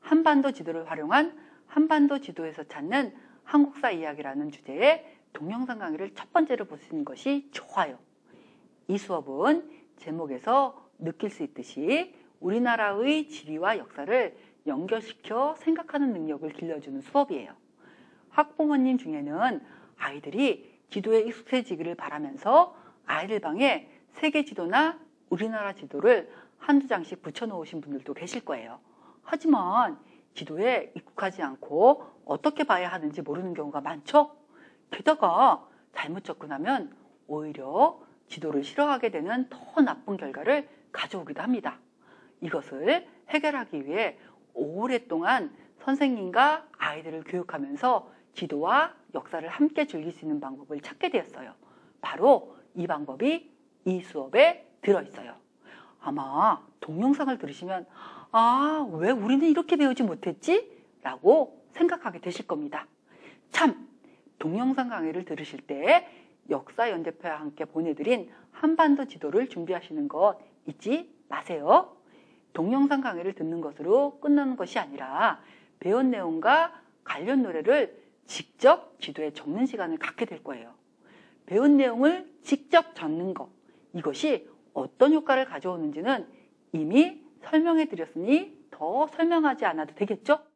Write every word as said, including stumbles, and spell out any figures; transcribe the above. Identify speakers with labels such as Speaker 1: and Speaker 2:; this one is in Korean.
Speaker 1: 한반도 지도를 활용한 한반도 지도에서 찾는 한국사 이야기라는 주제의 동영상 강의를 첫 번째로 보시는 것이 좋아요. 이 수업은 제목에서 느낄 수 있듯이 우리나라의 지리와 역사를 연결시켜 생각하는 능력을 길러주는 수업이에요. 학부모님 중에는 아이들이 지도에 익숙해지기를 바라면서 아이들 방에 세계 지도나 우리나라 지도를 한두 장씩 붙여놓으신 분들도 계실 거예요. 하지만 지도에 익숙하지 않고 어떻게 봐야 하는지 모르는 경우가 많죠? 게다가 잘못 접근하면 오히려 지도를 싫어하게 되는 더 나쁜 결과를 가져오기도 합니다. 이것을 해결하기 위해 오랫동안 선생님과 아이들을 교육하면서 지도와 역사를 함께 즐길 수 있는 방법을 찾게 되었어요. 바로 이 방법이 이 수업에 들어있어요. 아마 동영상을 들으시면 아, 왜 우리는 이렇게 배우지 못했지? 라고 생각하게 되실 겁니다. 참, 동영상 강의를 들으실 때 역사연대표와 함께 보내드린 한반도 지도를 준비하시는 것 잊지 마세요. 동영상 강의를 듣는 것으로 끝나는 것이 아니라 배운 내용과 관련 노래를 직접 지도에 적는 시간을 갖게 될 거예요. 배운 내용을 직접 적는 것, 이것이 어떤 효과를 가져오는지는 이미 설명해 드렸으니 더 설명하지 않아도 되겠죠?